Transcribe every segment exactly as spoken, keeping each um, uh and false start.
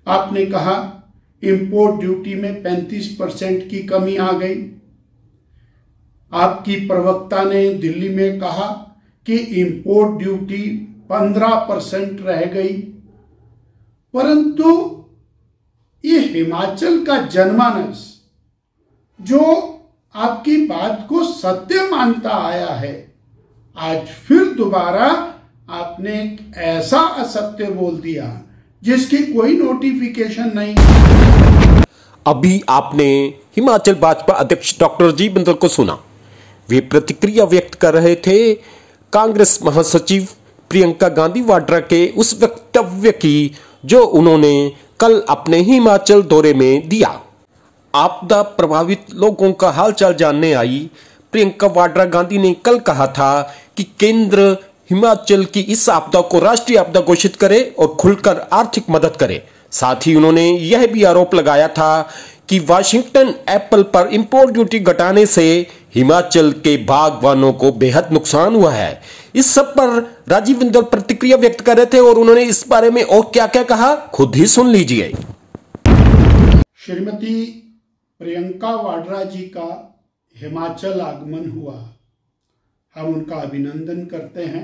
आपने कहा import duty में पैंतीस परसेंट की कमी आ गई। आपकी प्रवक्ता ने दिल्ली में कहा कि इंपोर्ट ड्यूटी पंद्रह परसेंट रह गई। परंतु ये हिमाचल का जनमानस जो आपकी बात को सत्य मानता आया है, आज फिर दोबारा आपने एक ऐसा असत्य बोल दिया जिसकी कोई नोटिफिकेशन नहीं। अभी आपने हिमाचल भाजपा अध्यक्ष डॉक्टर जी बिंदल को सुना। वे प्रतिक्रिया व्यक्त कर रहे थे कांग्रेस महासचिव प्रियंका गांधी वाड्रा के उस वक्तव्य की जो उन्होंने कल अपने हिमाचल दौरे में दिया। आपदा प्रभावित लोगों का हालचाल जानने आई प्रियंका वाड्रा गांधी ने कल कहा था कि केंद्र हिमाचल की इस आपदा को राष्ट्रीय आपदा घोषित करे और खुलकर आर्थिक मदद करे। साथ ही उन्होंने यह भी आरोप लगाया था कि वाशिंगटन एप्पल पर इंपोर्ट ड्यूटी घटाने से हिमाचल के बागवानों को बेहद नुकसान हुआ है। इस सब पर राजीव बिंदल प्रतिक्रिया व्यक्त कर रहे थे और उन्होंने इस बारे में और क्या क्या कहा खुद ही सुन लीजिए। श्रीमती प्रियंका वाड्रा जी का हिमाचल आगमन हुआ, हम उनका अभिनंदन करते हैं।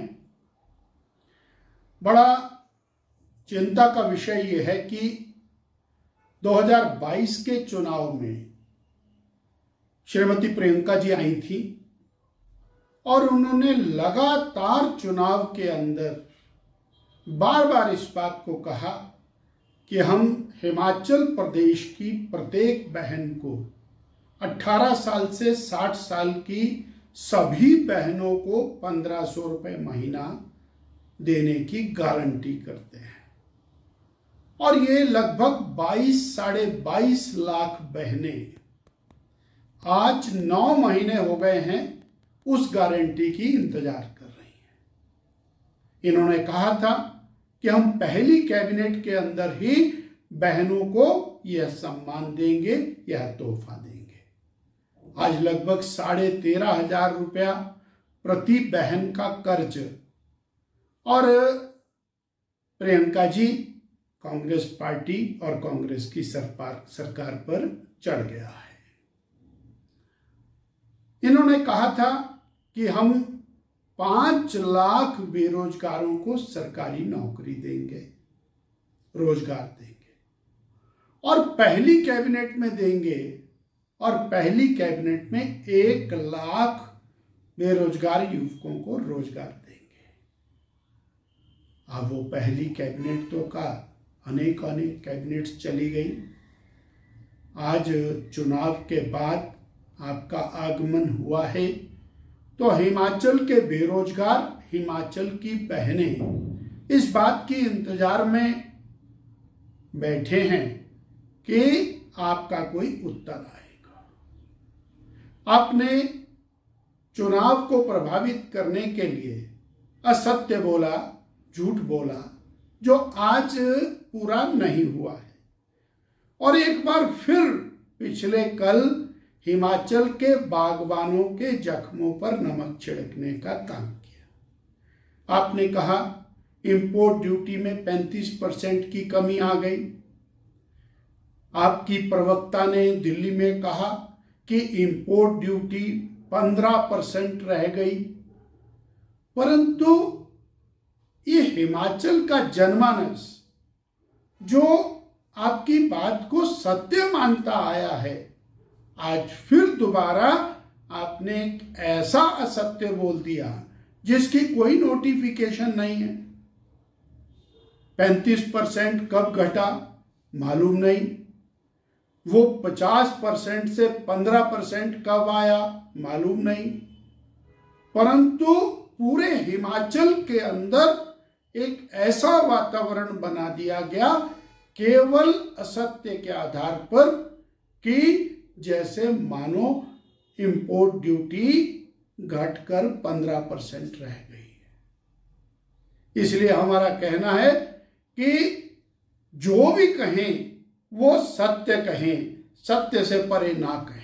बड़ा चिंता का विषय यह है कि दो हज़ार बाईस के चुनाव में श्रीमती प्रियंका जी आई थी और उन्होंने लगातार चुनाव के अंदर बार बार इस बात को कहा कि हम हिमाचल प्रदेश की प्रत्येक बहन को अठारह साल से साठ साल की सभी बहनों को पंद्रह सौ रुपये महीना देने की गारंटी करते हैं। और ये लगभग बाईस साढ़े बाईस लाख बहनें आज नौ महीने हो गए हैं उस गारंटी की इंतजार कर रही हैं। इन्होंने कहा था कि हम पहली कैबिनेट के अंदर ही बहनों को यह सम्मान देंगे, यह तोहफा देंगे। आज लगभग साढ़े तेरह हजार रुपया प्रति बहन का कर्ज और प्रियंका जी कांग्रेस पार्टी और कांग्रेस की सरकार सरकार पर चढ़ गया है। इन्होंने कहा था कि हम पांच लाख बेरोजगारों को सरकारी नौकरी देंगे, रोजगार देंगे और पहली कैबिनेट में देंगे और पहली कैबिनेट में एक लाख बेरोजगार युवकों को रोजगार देंगे। अब वो पहली कैबिनेट तो का अनेक अनेक कैबिनेट्स चली गई। आज चुनाव के बाद आपका आगमन हुआ है तो हिमाचल के बेरोजगार, हिमाचल की बहनें इस बात की इंतजार में बैठे हैं कि आपका कोई उत्तर आएगा। आपने चुनाव को प्रभावित करने के लिए असत्य बोला, झूठ बोला, जो आज पूरा नहीं हुआ है। और एक बार फिर पिछले कल हिमाचल के बागवानों के जख्मों पर नमक छिड़कने का काम किया। आपने कहा इंपोर्ट ड्यूटी में पैंतीस परसेंट की कमी आ गई। आपकी प्रवक्ता ने दिल्ली में कहा कि इंपोर्ट ड्यूटी पंद्रह परसेंट रह गई। परंतु ये हिमाचल का जनमानस जो आपकी बात को सत्य मानता आया है, आज फिर दोबारा आपने एक ऐसा असत्य बोल दिया जिसकी कोई नोटिफिकेशन नहीं है। पैंतीस परसेंट कब घटा मालूम नहीं, वो पचास परसेंट से पंद्रह परसेंट कब आया मालूम नहीं, परंतु पूरे हिमाचल के अंदर एक ऐसा वातावरण बना दिया गया केवल असत्य के आधार पर कि जैसे मानो इंपोर्ट ड्यूटी घटकर पंद्रह परसेंट रह गई है। इसलिए हमारा कहना है कि जो भी कहें वो सत्य कहें, सत्य से परे ना कहें।